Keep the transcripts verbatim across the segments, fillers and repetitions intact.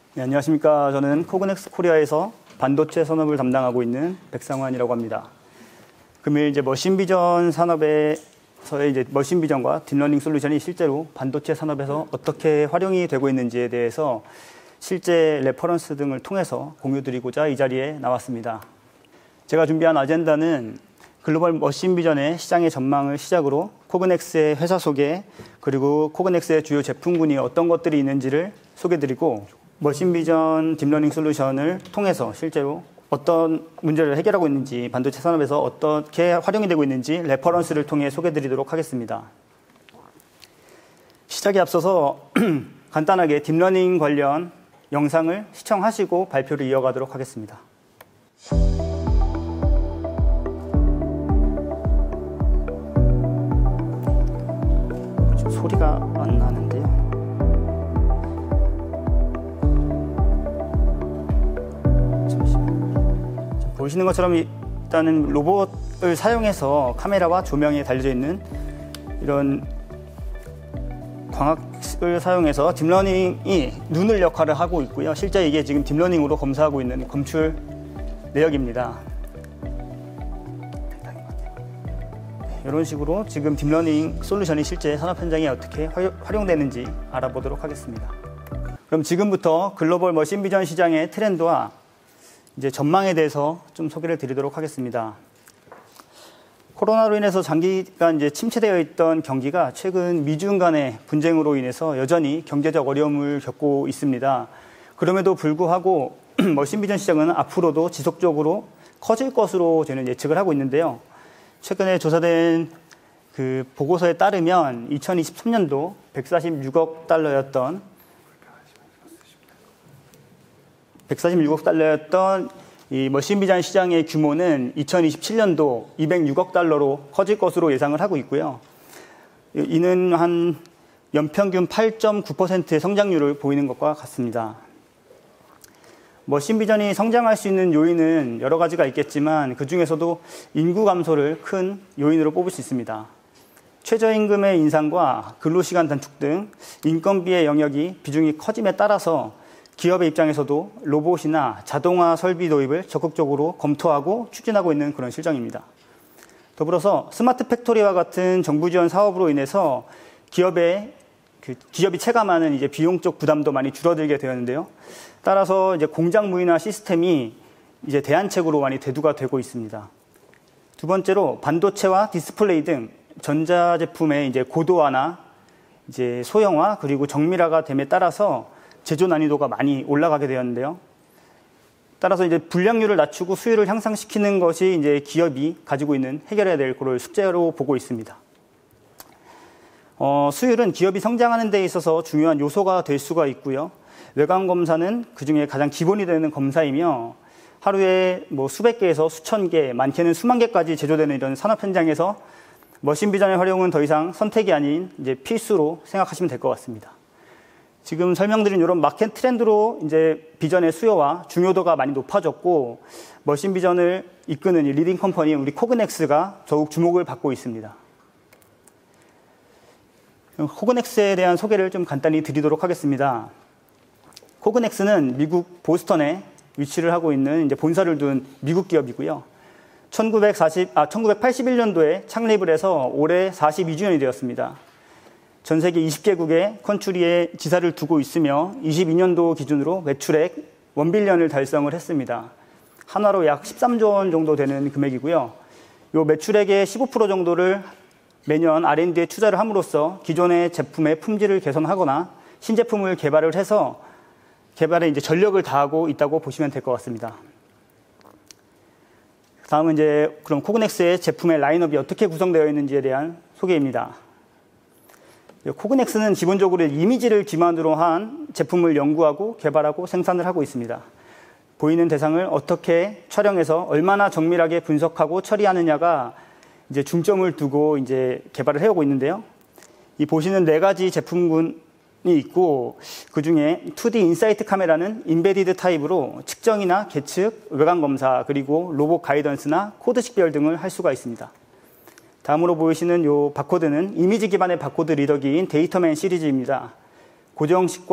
네, 안녕하십니까. 저는 코그넥스 코리아에서 반도체 산업을 담당하고 있는 백상환이라고 합니다. 금일 이제 머신비전 산업에서의 이제 머신비전과 딥러닝 솔루션이 실제로 반도체 산업에서 어떻게 활용이 되고 있는지에 대해서 실제 레퍼런스 등을 통해서 공유드리고자 이 자리에 나왔습니다. 제가 준비한 아젠다는 글로벌 머신비전의 시장의 전망을 시작으로 코그넥스의 회사 소개, 그리고 코그넥스의 주요 제품군이 어떤 것들이 있는지를 소개드리고, 머신비전 딥러닝 솔루션을 통해서 실제로 어떤 문제를 해결하고 있는지, 반도체 산업에서 어떻게 활용이 되고 있는지 레퍼런스를 통해 소개드리도록 하겠습니다. 시작에 앞서서 간단하게 딥러닝 관련 영상을 시청하시고 발표를 이어가도록 하겠습니다. 소리가 안 나는데요. 잠시만요. 보시는 것처럼 일단은 로봇을 사용해서 카메라와 조명에 달려져 있는 이런 광학을 사용해서 딥러닝이 눈을 역할을 하고 있고요. 실제 이게 지금 딥러닝으로 검사하고 있는 검출 내역입니다. 이런 식으로 지금 딥러닝 솔루션이 실제 산업 현장에 어떻게 활용되는지 알아보도록 하겠습니다. 그럼 지금부터 글로벌 머신비전 시장의 트렌드와 이제 전망에 대해서 좀 소개를 드리도록 하겠습니다. 코로나로 인해서 장기간 이제 침체되어 있던 경기가 최근 미중 간의 분쟁으로 인해서 여전히 경제적 어려움을 겪고 있습니다. 그럼에도 불구하고 머신비전 시장은 앞으로도 지속적으로 커질 것으로 저는 예측을 하고 있는데요. 최근에 조사된 그 보고서에 따르면 이천이십삼 년도 백사십육억 달러였던 백사십육억 달러였던 이 머신비전 시장의 규모는 이천이십칠 년도 이백육억 달러로 커질 것으로 예상을 하고 있고요. 이는 한 연평균 팔 점 구 퍼센트의 성장률을 보이는 것과 같습니다. 머신비전이 성장할 수 있는 요인은 여러 가지가 있겠지만 그 중에서도 인구 감소를 큰 요인으로 뽑을 수 있습니다. 최저임금의 인상과 근로시간 단축 등 인건비의 영역이 비중이 커짐에 따라서 기업의 입장에서도 로봇이나 자동화 설비 도입을 적극적으로 검토하고 추진하고 있는 그런 실정입니다. 더불어서 스마트 팩토리와 같은 정부 지원 사업으로 인해서 기업의 그 기업이 체감하는 이제 비용적 부담도 많이 줄어들게 되었는데요. 따라서 이제 공장 무인화 시스템이 이제 대안책으로 많이 대두가 되고 있습니다. 두 번째로 반도체와 디스플레이 등 전자제품의 이제 고도화나 이제 소형화 그리고 정밀화가 됨에 따라서 제조 난이도가 많이 올라가게 되었는데요. 따라서 이제 불량률을 낮추고 수율을 향상시키는 것이 이제 기업이 가지고 있는 해결해야 될 그런 숙제로 보고 있습니다. 어, 수율은 기업이 성장하는 데 있어서 중요한 요소가 될 수가 있고요. 외관 검사는 그 중에 가장 기본이 되는 검사이며 하루에 뭐 수백 개에서 수천 개, 많게는 수만 개까지 제조되는 이런 산업 현장에서 머신비전의 활용은 더 이상 선택이 아닌 이제 필수로 생각하시면 될 것 같습니다. 지금 설명드린 이런 마켓 트렌드로 이제 비전의 수요와 중요도가 많이 높아졌고 머신비전을 이끄는 이 리딩 컴퍼니 우리 코그넥스가 더욱 주목을 받고 있습니다. 코그넥스에 대한 소개를 좀 간단히 드리도록 하겠습니다. 코그넥스는 미국 보스턴에 위치를 하고 있는 이제 본사를 둔 미국 기업이고요. 천구백사십, 아, 천구백팔십일 년도에 창립을 해서 올해 사십이 주년이 되었습니다. 전 세계 이십 개국에 컨트리에 지사를 두고 있으며 이십이 년도 기준으로 매출액 일 빌리언을 달성을 했습니다. 한화로 약 십삼조 원 정도 되는 금액이고요. 이 매출액의 십오 퍼센트 정도를 매년 알 앤 디에 투자를 함으로써 기존의 제품의 품질을 개선하거나 신제품을 개발을 해서 개발에 이제 전력을 다하고 있다고 보시면 될 것 같습니다. 다음은 이제 그럼 코그넥스의 제품의 라인업이 어떻게 구성되어 있는지에 대한 소개입니다. 코그넥스는 기본적으로 이미지를 기반으로 한 제품을 연구하고 개발하고 생산을 하고 있습니다. 보이는 대상을 어떻게 촬영해서 얼마나 정밀하게 분석하고 처리하느냐가 이제 중점을 두고 이제 개발을 해오고 있는데요. 이 보시는 네 가지 제품군이 있고 그 중에 투디 인사이트 카메라는 인베디드 타입으로 측정이나 계측, 외관 검사, 그리고 로봇 가이던스나 코드 식별 등을 할 수가 있습니다. 다음으로 보이시는 이 바코드는 이미지 기반의 바코드 리더기인 데이터맨 시리즈입니다. 고정식과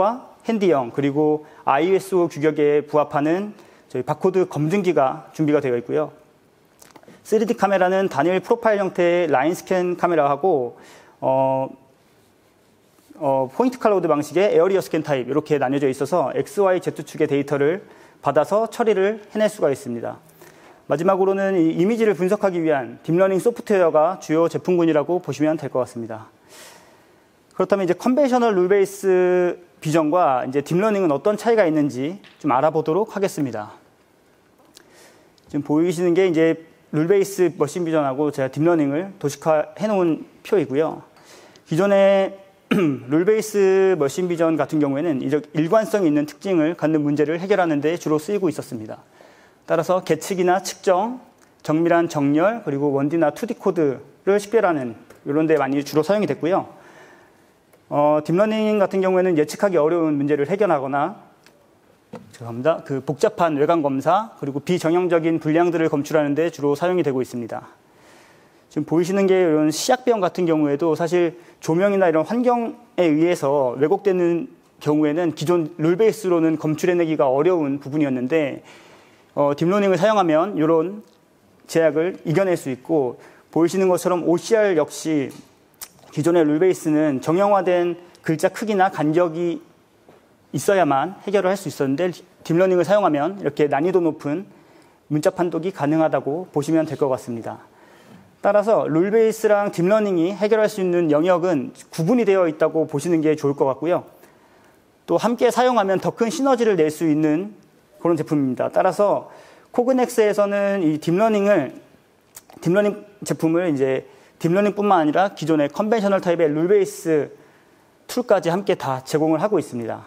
핸디형, 그리고 아이에스오 규격에 부합하는 저희 바코드 검증기가 준비가 되어 있고요. 쓰리디 카메라는 단일 프로파일 형태의 라인 스캔 카메라하고 어, 어, 포인트 클라우드 방식의 에어리어 스캔 타입 이렇게 나뉘어져 있어서 엑스, 와이, 제트 축의 데이터를 받아서 처리를 해낼 수가 있습니다. 마지막으로는 이 이미지를 분석하기 위한 딥러닝 소프트웨어가 주요 제품군이라고 보시면 될 것 같습니다. 그렇다면 이제 컨벤셔널 룰 베이스 비전과 이제 딥러닝은 어떤 차이가 있는지 좀 알아보도록 하겠습니다. 지금 보이시는 게 이제 룰 베이스 머신 비전하고 제가 딥러닝을 도식화해 놓은 표이고요. 기존의 룰 베이스 머신 비전 같은 경우에는 일관성이 있는 특징을 갖는 문제를 해결하는 데 주로 쓰이고 있었습니다. 따라서 계측이나 측정, 정밀한 정렬, 그리고 원디나 투디 코드를 식별하는 이런 데 많이 주로 사용이 됐고요. 어, 딥러닝 같은 경우에는 예측하기 어려운 문제를 해결하거나 죄송합니다. 그 복잡한 외관 검사, 그리고 비정형적인 분량들을 검출하는 데 주로 사용이 되고 있습니다. 지금 보이시는 게 이런 시약병 같은 경우에도 사실 조명이나 이런 환경에 의해서 왜곡되는 경우에는 기존 룰 베이스로는 검출해내기가 어려운 부분이었는데 어, 딥러닝을 사용하면 이런 제약을 이겨낼 수 있고, 보이시는 것처럼 오씨알 역시 기존의 룰 베이스는 정형화된 글자 크기나 간격이 있어야만 해결을 할 수 있었는데 딥러닝을 사용하면 이렇게 난이도 높은 문자 판독이 가능하다고 보시면 될 것 같습니다. 따라서 룰 베이스랑 딥러닝이 해결할 수 있는 영역은 구분이 되어 있다고 보시는 게 좋을 것 같고요. 또 함께 사용하면 더 큰 시너지를 낼 수 있는 그런 제품입니다. 따라서 코그넥스에서는 이 딥러닝을 딥러닝 제품을 이제 딥러닝뿐만 아니라 기존의 컨벤셔널 타입의 룰 베이스 툴까지 함께 다 제공을 하고 있습니다.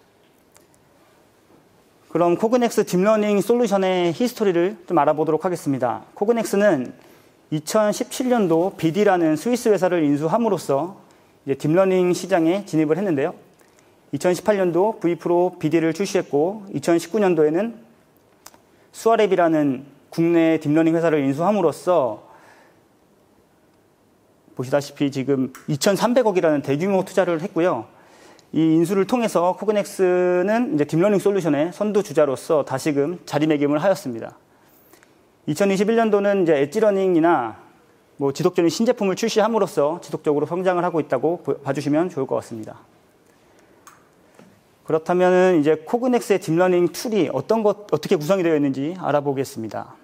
그럼 코그넥스 딥러닝 솔루션의 히스토리를 좀 알아보도록 하겠습니다. 코그넥스는 이천십칠 년도 비디라는 스위스 회사를 인수함으로써 이제 딥러닝 시장에 진입을 했는데요. 이천십팔 년도 브이프로 비디를 출시했고, 이천십구 년도에는 수아랩이라는 국내 딥러닝 회사를 인수함으로써 보시다시피 지금 이천삼백억이라는 대규모 투자를 했고요. 이 인수를 통해서 코그넥스는 이제 딥러닝 솔루션의 선두주자로서 다시금 자리매김을 하였습니다. 이천이십일 년도는 이제 엣지러닝이나 뭐 지속적인 신제품을 출시함으로써 지속적으로 성장을 하고 있다고 봐주시면 좋을 것 같습니다. 그렇다면 이제 코그넥스의 딥러닝 툴이 어떤 것, 어떻게 구성이 되어 있는지 알아보겠습니다.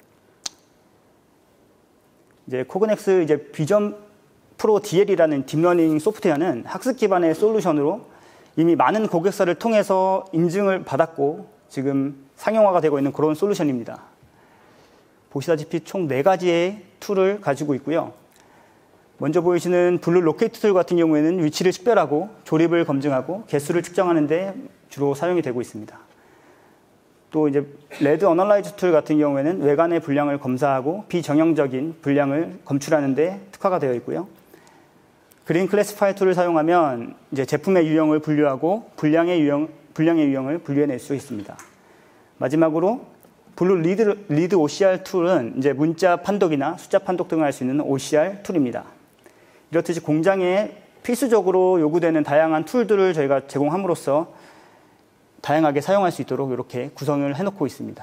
이제 코그넥스 이제 비전 프로 디엘이라는 딥러닝 소프트웨어는 학습 기반의 솔루션으로 이미 많은 고객사를 통해서 인증을 받았고 지금 상용화가 되고 있는 그런 솔루션입니다. 보시다시피 총 네 가지의 툴을 가지고 있고요. 먼저 보이시는 블루 로케이트 툴 같은 경우에는 위치를 식별하고 조립을 검증하고 개수를 측정하는 데 주로 사용이 되고 있습니다. 또 이제 레드 어널라이즈 툴 같은 경우에는 외관의 분량을 검사하고 비정형적인 분량을 검출하는 데 특화가 되어 있고요. 그린 클래시파이 툴을 사용하면 이제 제품의 유형을 분류하고 분량의 유형, 분량의 유형을 분류해낼 수 있습니다. 마지막으로 블루 리드, 리드 오씨알 툴은 이제 문자 판독이나 숫자 판독 등을 할 수 있는 오씨알 툴입니다. 이렇듯이 공장에 필수적으로 요구되는 다양한 툴들을 저희가 제공함으로써 다양하게 사용할 수 있도록 이렇게 구성을 해놓고 있습니다.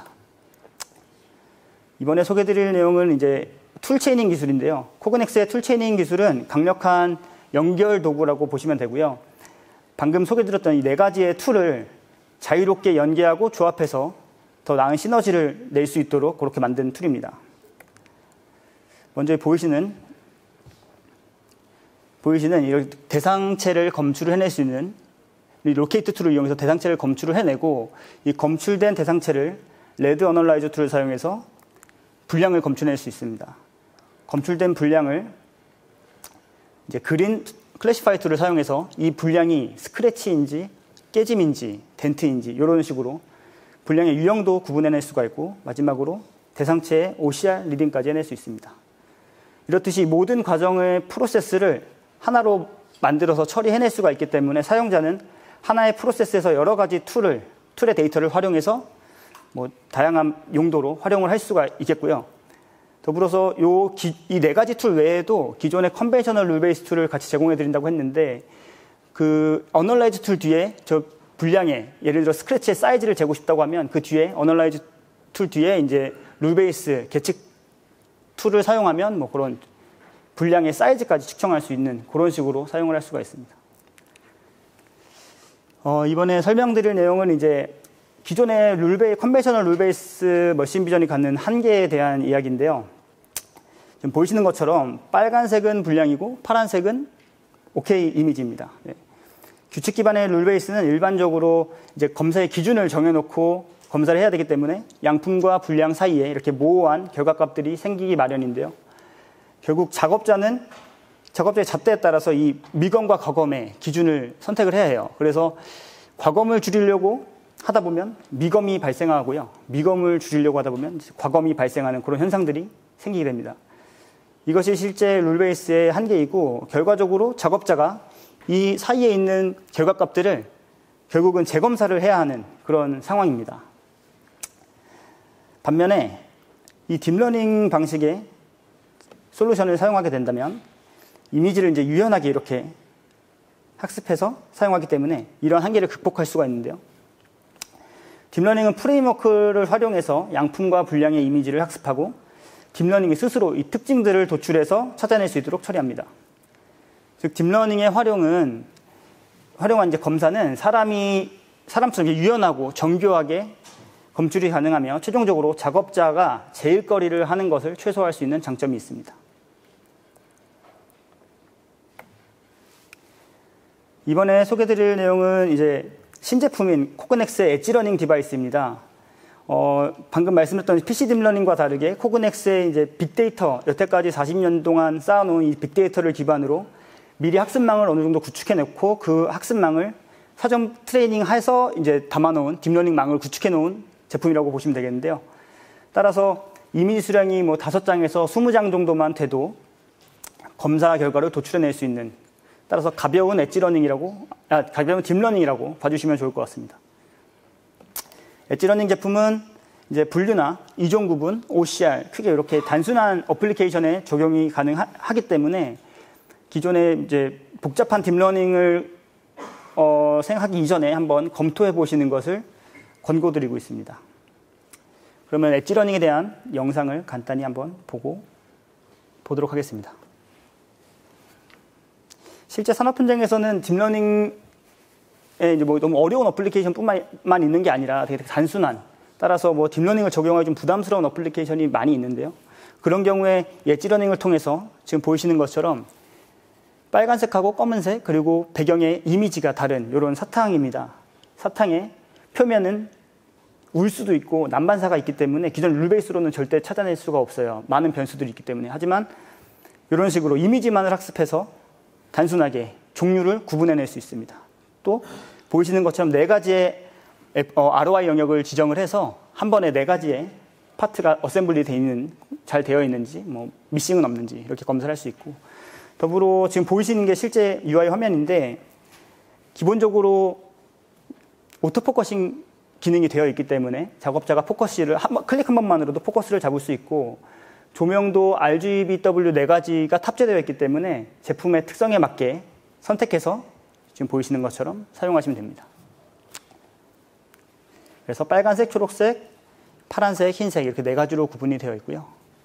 이번에 소개드릴 내용은 이제 툴 체이닝 기술인데요. 코그넥스의 툴 체이닝 기술은 강력한 연결 도구라고 보시면 되고요. 방금 소개드렸던 이 네 가지의 툴을 자유롭게 연계하고 조합해서 더 나은 시너지를 낼 수 있도록 그렇게 만든 툴입니다. 먼저 보이시는 보이시는 이런 대상체를 검출을 해낼 수 있는 이 로케이트 툴을 이용해서 대상체를 검출을 해내고, 이 검출된 대상체를 레드 어널라이저 툴을 사용해서 분량을 검출해낼 수 있습니다. 검출된 분량을 이제 그린 클래시파이 툴을 사용해서 이 분량이 스크래치인지 깨짐인지 덴트인지 이런 식으로 분량의 유형도 구분해낼 수가 있고, 마지막으로 대상체의 오씨알 리딩까지 해낼 수 있습니다. 이렇듯이 모든 과정의 프로세스를 하나로 만들어서 처리해낼 수가 있기 때문에 사용자는 하나의 프로세스에서 여러 가지 툴을, 툴의 데이터를 활용해서 뭐 다양한 용도로 활용을 할 수가 있겠고요. 더불어서 요 이 네 가지 툴 외에도 기존의 컨벤셔널 룰 베이스 툴을 같이 제공해 드린다고 했는데, 그 어널라이즈 툴 뒤에 저 분량의 예를 들어 스크래치의 사이즈를 재고 싶다고 하면 그 뒤에 어널라이즈 툴 뒤에 이제 룰베이스 계측 툴을 사용하면 뭐 그런 분량의 사이즈까지 측정할 수 있는 그런 식으로 사용을 할 수가 있습니다. 어, 이번에 설명드릴 내용은 이제 기존의 룰베이, 컨벤셔널 룰베이스 머신 비전이 갖는 한계에 대한 이야기인데요. 지금 보이시는 것처럼 빨간색은 분량이고 파란색은 오케이 이미지입니다. 네. 규칙 기반의 룰베이스는 일반적으로 이제 검사의 기준을 정해놓고 검사를 해야 되기 때문에 양품과 분량 사이에 이렇게 모호한 결과값들이 생기기 마련인데요. 결국 작업자는 작업자의 잣대에 따라서 이 미검과 과검의 기준을 선택을 해야 해요. 그래서 과검을 줄이려고 하다 보면 미검이 발생하고요. 미검을 줄이려고 하다 보면 과검이 발생하는 그런 현상들이 생기게 됩니다. 이것이 실제 룰베이스의 한계이고 결과적으로 작업자가 이 사이에 있는 결과값들을 결국은 재검사를 해야 하는 그런 상황입니다. 반면에 이 딥러닝 방식의 솔루션을 사용하게 된다면 이미지를 이제 유연하게 이렇게 학습해서 사용하기 때문에 이런 한계를 극복할 수가 있는데요. 딥러닝은 프레임워크를 활용해서 양품과 분량의 이미지를 학습하고 딥러닝이 스스로 이 특징들을 도출해서 찾아낼 수 있도록 처리합니다. 즉 딥러닝의 활용은 활용한 이제 검사는 사람이 사람처럼 유연하고 정교하게 검출이 가능하며 최종적으로 작업자가 제일거리를 하는 것을 최소화할 수 있는 장점이 있습니다. 이번에 소개드릴 내용은 이제 신제품인 코그넥스의 엣지러닝 디바이스입니다. 어, 방금 말씀드렸던 피씨 딥러닝과 다르게 코그넥스의 이제 빅데이터, 여태까지 사십 년 동안 쌓아놓은 이 빅데이터를 기반으로 미리 학습망을 어느 정도 구축해놓고 그 학습망을 사전 트레이닝해서 이제 담아놓은 딥러닝망을 구축해놓은 제품이라고 보시면 되겠는데요. 따라서 이미지 수량이 뭐 다섯 장에서 스무 장 정도만 돼도 검사 결과를 도출해낼 수 있는, 따라서 가벼운 엣지러닝이라고, 아, 가벼운 딥러닝이라고 봐주시면 좋을 것 같습니다. 엣지러닝 제품은 이제 분류나 이종 구분, 오씨알, 크게 이렇게 단순한 어플리케이션에 적용이 가능하기 때문에 기존의 이제 복잡한 딥러닝을 어, 생각하기 이전에 한번 검토해 보시는 것을 권고드리고 있습니다. 그러면 엣지러닝에 대한 영상을 간단히 한번 보고 보도록 하겠습니다. 실제 산업 현장에서는 딥러닝에 이제 뭐 너무 어려운 어플리케이션뿐만 있는 게 아니라 되게 단순한, 따라서 뭐 딥러닝을 적용하기 좀 부담스러운 어플리케이션이 많이 있는데요. 그런 경우에 엣지러닝을 통해서 지금 보이시는 것처럼 빨간색하고 검은색 그리고 배경의 이미지가 다른 이런 사탕입니다. 사탕의 표면은 울 수도 있고 난반사가 있기 때문에 기존 룰베이스로는 절대 찾아낼 수가 없어요. 많은 변수들이 있기 때문에. 하지만 이런 식으로 이미지만을 학습해서 단순하게 종류를 구분해낼 수 있습니다. 또 보이시는 것처럼 네 가지의 알오아이 영역을 지정을 해서 한 번에 네 가지의 파트가 어셈블리 되어 있는, 잘 되어 있는지, 뭐 미싱은 없는지 이렇게 검사를 할 수 있고, 더불어 지금 보이시는 게 실제 유아이 화면인데 기본적으로 오토포커싱 기능이 되어 있기 때문에 작업자가 포커스를 한 번, 클릭 한 번만으로도 포커스를 잡을 수 있고, 조명도 알지비더블유 네 가지가 탑재되어 있기 때문에 제품의 특성에 맞게 선택해서 지금 보이시는 것처럼 사용하시면 됩니다. 그래서 빨간색, 초록색, 파란색, 흰색 이렇게 네 가지로 구분이 되어 있고요.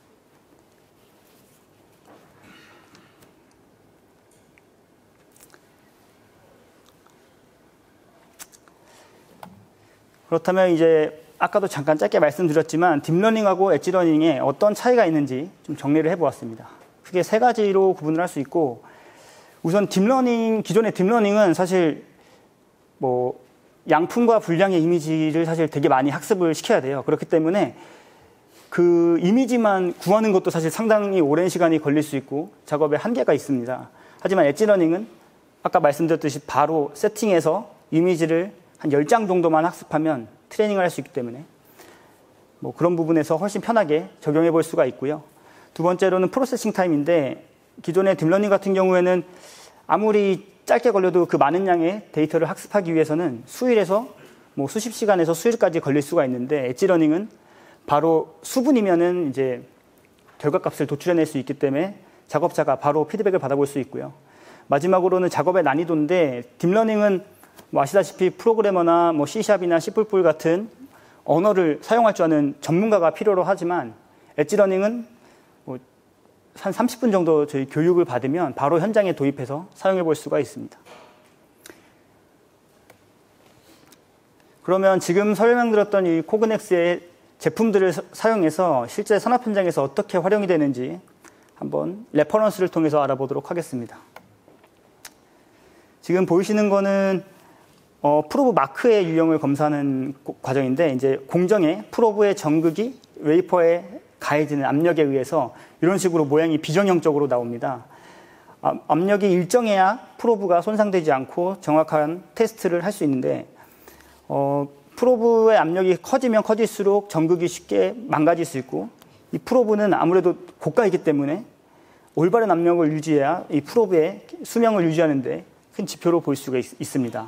그렇다면 이제 아까도 잠깐 짧게 말씀드렸지만 딥러닝하고 엣지러닝에 어떤 차이가 있는지 좀 정리를 해보았습니다. 크게 세 가지로 구분을 할 수 있고, 우선 딥러닝, 기존의 딥러닝은 사실 뭐 양품과 분량의 이미지를 사실 되게 많이 학습을 시켜야 돼요. 그렇기 때문에 그 이미지만 구하는 것도 사실 상당히 오랜 시간이 걸릴 수 있고 작업에 한계가 있습니다. 하지만 엣지러닝은 아까 말씀드렸듯이 바로 세팅해서 이미지를 한 열 장 정도만 학습하면 트레이닝을 할 수 있기 때문에 뭐 그런 부분에서 훨씬 편하게 적용해 볼 수가 있고요. 두 번째로는 프로세싱 타임인데, 기존의 딥러닝 같은 경우에는 아무리 짧게 걸려도 그 많은 양의 데이터를 학습하기 위해서는 수일에서 뭐 수십 시간에서 수일까지 걸릴 수가 있는데, 엣지러닝은 바로 수분이면은 이제 결과값을 도출해낼 수 있기 때문에 작업자가 바로 피드백을 받아볼 수 있고요. 마지막으로는 작업의 난이도인데, 딥러닝은 뭐 아시다시피 프로그래머나 뭐 C샵이나 C++ 같은 언어를 사용할 줄 아는 전문가가 필요로 하지만 엣지러닝은 뭐 한 삼십 분 정도 저희 교육을 받으면 바로 현장에 도입해서 사용해 볼 수가 있습니다. 그러면 지금 설명드렸던 이 코그넥스의 제품들을 사용해서 실제 산업 현장에서 어떻게 활용이 되는지 한번 레퍼런스를 통해서 알아보도록 하겠습니다. 지금 보이시는 거는 어, 프로브 마크의 유형을 검사하는 과정인데, 이제 공정에 프로브의 전극이 웨이퍼에 가해지는 압력에 의해서 이런 식으로 모양이 비정형적으로 나옵니다. 아, 압력이 일정해야 프로브가 손상되지 않고 정확한 테스트를 할 수 있는데, 어, 프로브의 압력이 커지면 커질수록 전극이 쉽게 망가질 수 있고, 이 프로브는 아무래도 고가이기 때문에 올바른 압력을 유지해야 이 프로브의 수명을 유지하는데 큰 지표로 볼 수가 있, 있습니다.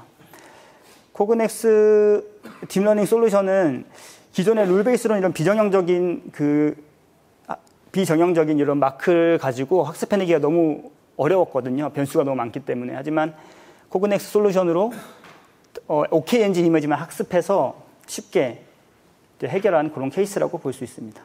코그넥스 딥러닝 솔루션은 기존의 룰베이스로는 이런 비정형적인 그 아, 비정형적인 이런 마크를 가지고 학습해내기가 너무 어려웠거든요. 변수가 너무 많기 때문에. 하지만 코그넥스 솔루션으로 어, 오케이 엔진 이미지만 학습해서 쉽게 해결한 그런 케이스라고 볼 수 있습니다.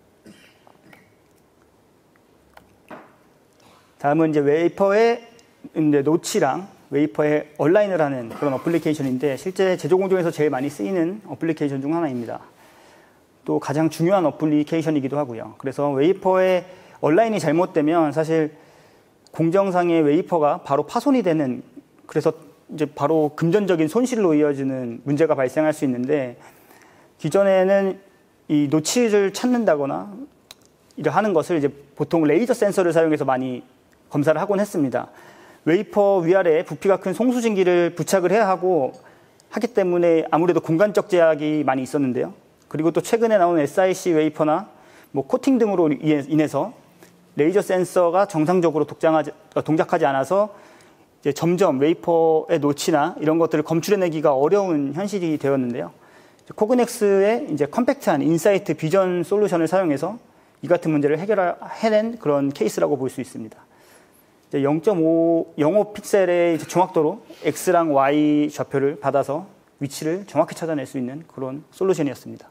다음은 이제 웨이퍼의 이제 노치랑 웨이퍼에 얼라인을 하는 그런 어플리케이션인데, 실제 제조 공정에서 제일 많이 쓰이는 어플리케이션 중 하나입니다. 또 가장 중요한 어플리케이션이기도 하고요. 그래서 웨이퍼의 얼라인이 잘못되면 사실 공정상의 웨이퍼가 바로 파손이 되는, 그래서 이제 바로 금전적인 손실로 이어지는 문제가 발생할 수 있는데, 기존에는 이 노치를 찾는다거나 이를 하는 것을 이제 보통 레이저 센서를 사용해서 많이 검사를 하곤 했습니다. 웨이퍼 위아래에 부피가 큰 송수증기를 부착을 해야 하고 하기 때문에 아무래도 공간적 제약이 많이 있었는데요. 그리고 또 최근에 나온 에스아이씨 웨이퍼나 뭐 코팅 등으로 인해서 레이저 센서가 정상적으로 독장하지, 동작하지 않아서 이제 점점 웨이퍼의 노치나 이런 것들을 검출해내기가 어려운 현실이 되었는데요. 코그넥스의 이제 컴팩트한 인사이트 비전 솔루션을 사용해서 이 같은 문제를 해결해낸 그런 케이스라고 볼 수 있습니다. 영 점 영오 픽셀의 정확도로 X랑 Y 좌표를 받아서 위치를 정확히 찾아낼 수 있는 그런 솔루션이었습니다.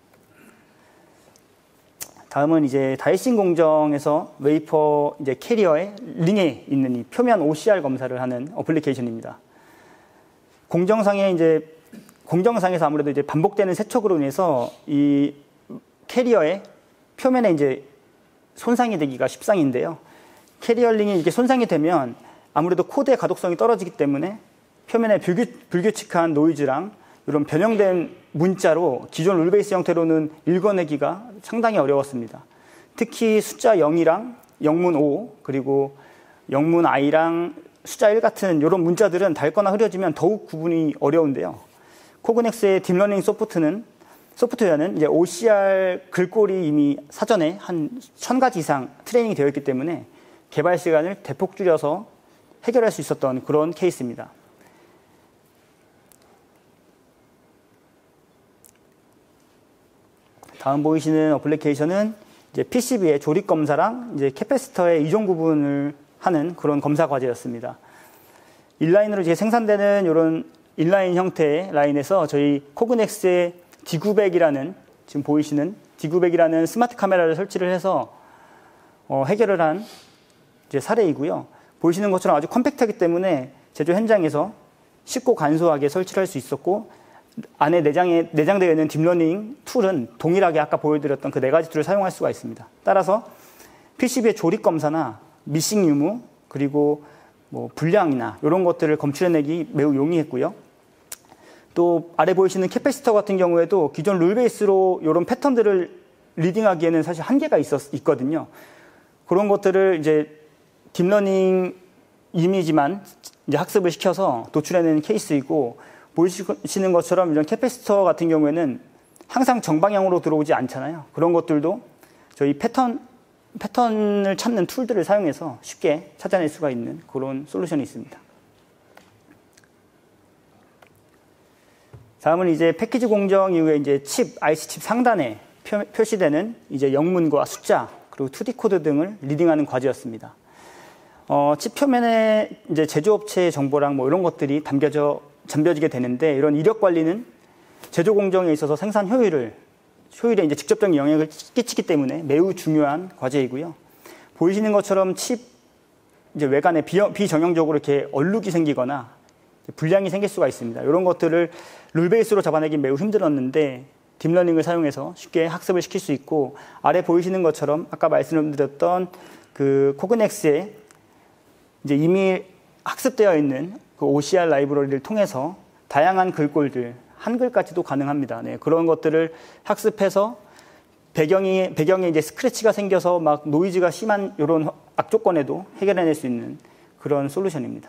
다음은 이제 다이싱 공정에서 웨이퍼 이제 캐리어의 링에 있는 이 표면 오씨알 검사를 하는 어플리케이션입니다. 공정상에 이제 공정상에서 아무래도 이제 반복되는 세척으로 인해서 이 캐리어의 표면에 이제 손상이 되기가 십상인데요. 캐리어 링이 이렇게 손상이 되면 아무래도 코드의 가독성이 떨어지기 때문에 표면에 불규, 불규칙한 노이즈랑 이런 변형된 문자로 기존 룰베이스 형태로는 읽어내기가 상당히 어려웠습니다. 특히 숫자 영이랑 영문 오, 그리고 영문 I랑 숫자 일 같은 이런 문자들은 닳거나 흐려지면 더욱 구분이 어려운데요. 코그넥스의 딥러닝 소프트는, 소프트웨어는 이제 오씨알 글꼴이 이미 사전에 한 천 가지 이상 트레이닝이 되어 있기 때문에 개발 시간을 대폭 줄여서 해결할 수 있었던 그런 케이스입니다. 다음 보이시는 어플리케이션은 이제 피씨비의 조립 검사랑 이제 캐패시터의 이종 구분을 하는 그런 검사 과제였습니다. 인라인으로 이제 생산되는 이런 인라인 형태의 라인에서 저희 코그넥스의 디 구백이라는 지금 보이시는 디 구백이라는 스마트 카메라를 설치를 해서 어, 해결을 한 이제 사례이고요. 보이시는 것처럼 아주 컴팩트하기 때문에 제조 현장에서 쉽고 간소하게 설치를 할 수 있었고, 안에 내장에, 내장되어 있는 딥러닝 툴은 동일하게 아까 보여드렸던 그 네 가지 툴을 사용할 수가 있습니다. 따라서 피씨비의 조립 검사나 미싱 유무, 그리고 뭐 불량이나 이런 것들을 검출해내기 매우 용이했고요. 또 아래 보이시는 캐패시터 같은 경우에도 기존 룰베이스로 이런 패턴들을 리딩하기에는 사실 한계가 있었, 있거든요. 그런 것들을 이제 딥러닝 이미지만 이제 학습을 시켜서 도출해내는 케이스이고, 보시는 것처럼 이런 캐패시터 같은 경우에는 항상 정방향으로 들어오지 않잖아요. 그런 것들도 저희 패턴, 패턴을 찾는 툴들을 사용해서 쉽게 찾아낼 수가 있는 그런 솔루션이 있습니다. 다음은 이제 패키지 공정 이후에 이제 칩, 아이씨 칩 상단에 표, 표시되는 이제 영문과 숫자, 그리고 투디 코드 등을 리딩하는 과제였습니다. 어, 칩 표면에 이제 제조업체의 정보랑 뭐 이런 것들이 담겨져 잠겨지게 되는데 이런 이력 관리는 제조 공정에 있어서 생산 효율을 효율에 이제 직접적인 영향을 끼치기 때문에 매우 중요한 과제이고요. 보이시는 것처럼 칩 이제 외관에 비, 비정형적으로 이렇게 얼룩이 생기거나 불량이 생길 수가 있습니다. 이런 것들을 룰 베이스로 잡아내기 매우 힘들었는데 딥러닝을 사용해서 쉽게 학습을 시킬 수 있고, 아래 보이시는 것처럼 아까 말씀드렸던 그 코그넥스에 이제 이미 학습되어 있는 그 오씨알 라이브러리를 통해서 다양한 글꼴들, 한글까지도 가능합니다. 네, 그런 것들을 학습해서 배경이, 배경에 이제 스크래치가 생겨서 막 노이즈가 심한 이런 악조건에도 해결해낼 수 있는 그런 솔루션입니다.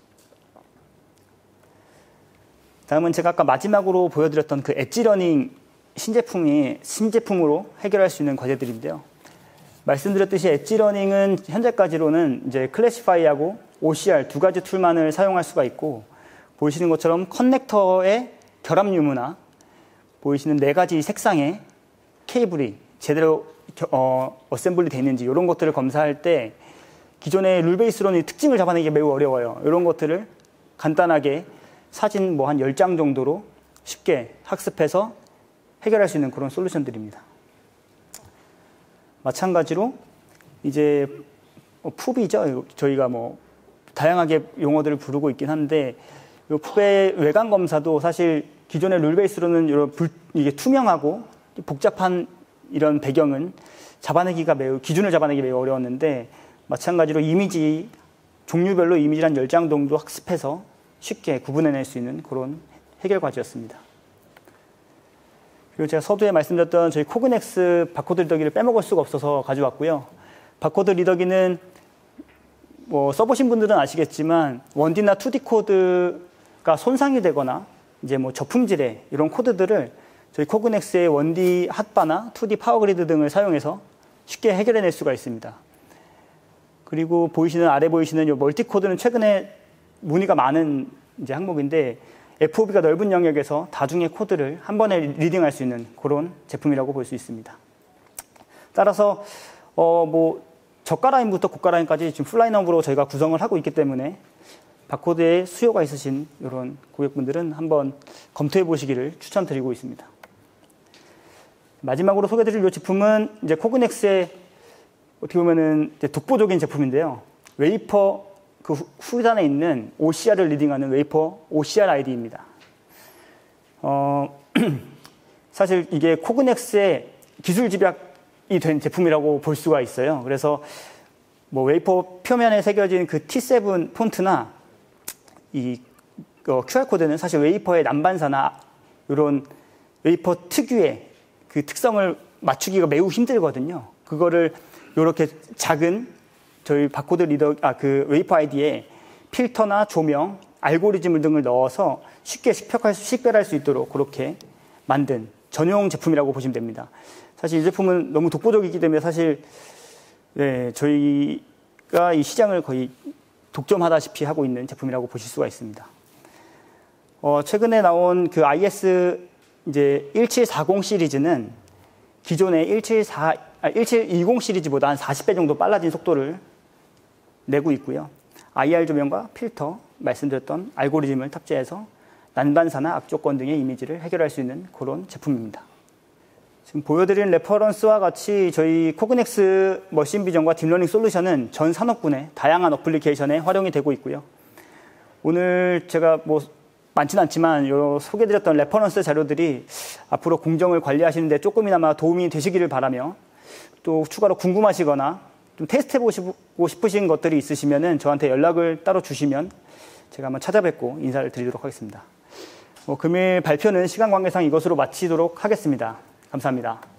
다음은 제가 아까 마지막으로 보여드렸던 그 엣지러닝 신제품이 신제품으로 해결할 수 있는 과제들인데요. 말씀드렸듯이 엣지러닝은 현재까지로는 이제 클래시파이하고 오씨알 두 가지 툴만을 사용할 수가 있고, 보이시는 것처럼 커넥터의 결합 유무나 보이시는 네 가지 색상의 케이블이 제대로 어, 어셈블리 되어 있는지 이런 것들을 검사할 때 기존의 룰 베이스로는 특징을 잡아내기 매우 어려워요. 이런 것들을 간단하게 사진 뭐 한 열 장 정도로 쉽게 학습해서 해결할 수 있는 그런 솔루션들입니다. 마찬가지로 이제 푸비죠. 저희가 뭐 다양하게 용어들을 부르고 있긴 한데, 이 푸의 외관 검사도 사실 기존의 룰 베이스로는 이런 불, 이게 투명하고 복잡한 이런 배경은 잡아내기가 매우, 기준을 잡아내기 매우 어려웠는데, 마찬가지로 이미지, 종류별로 이미지를 한 열 장 정도 학습해서 쉽게 구분해낼 수 있는 그런 해결 과제였습니다. 그리고 제가 서두에 말씀드렸던 저희 코그넥스 바코드 리더기를 빼먹을 수가 없어서 가져왔고요. 바코드 리더기는 뭐 써보신 분들은 아시겠지만 원디나 투디 코드가 손상이 되거나 이제 뭐 저품질의 이런 코드들을 저희 코그넥스의 원디 핫바나 투디 파워그리드 등을 사용해서 쉽게 해결해낼 수가 있습니다. 그리고 보이시는 아래 보이시는 이 멀티 코드는 최근에 문의가 많은 이제 항목인데, 에프오비가 넓은 영역에서 다중의 코드를 한 번에 리딩할 수 있는 그런 제품이라고 볼 수 있습니다. 따라서 어 뭐 저가 라인부터 고가 라인까지 지금 풀라인업으로 저희가 구성을 하고 있기 때문에 바코드에 수요가 있으신 이런 고객분들은 한번 검토해 보시기를 추천드리고 있습니다. 마지막으로 소개드릴 이 제품은 이제 코그넥스의 어떻게 보면은 이제 독보적인 제품인데요. 웨이퍼 그 후단에 있는 오씨알을 리딩하는 웨이퍼 오씨알 아이디입니다. 어, 사실 이게 코그넥스의 기술 집약이 된 제품이라고 볼 수가 있어요. 그래서 뭐 웨이퍼 표면에 새겨진 그 티 세븐 폰트나 이 어, 큐알코드는 사실 웨이퍼의 난반사나 이런 웨이퍼 특유의 그 특성을 맞추기가 매우 힘들거든요. 그거를 이렇게 작은 저희 바코드 리더, 아, 그 웨이퍼 아이디에 필터나 조명, 알고리즘 등을 넣어서 쉽게 식별할 수, 식별할 수 있도록 그렇게 만든 전용 제품이라고 보시면 됩니다. 사실 이 제품은 너무 독보적이기 때문에 사실, 네, 저희가 이 시장을 거의 독점하다시피 하고 있는 제품이라고 보실 수가 있습니다. 어, 최근에 나온 그 아이에스 이제 일칠사공 시리즈는 기존의 일칠사, 아, 일칠이공 시리즈보다 한 사십 배 정도 빨라진 속도를 내고 있고요. 아이알 조명과 필터, 말씀드렸던 알고리즘을 탑재해서 난반사나 악조건 등의 이미지를 해결할 수 있는 그런 제품입니다. 지금 보여드린 레퍼런스와 같이 저희 코그넥스 머신 비전과 딥러닝 솔루션은 전 산업군의 다양한 어플리케이션에 활용이 되고 있고요. 오늘 제가 뭐 많지는 않지만 요 소개드렸던 레퍼런스 자료들이 앞으로 공정을 관리하시는 데 조금이나마 도움이 되시기를 바라며, 또 추가로 궁금하시거나 좀 테스트해보고 싶으신 것들이 있으시면 저한테 연락을 따로 주시면 제가 한번 찾아뵙고 인사를 드리도록 하겠습니다. 뭐 금일 발표는 시간 관계상 이것으로 마치도록 하겠습니다. 감사합니다.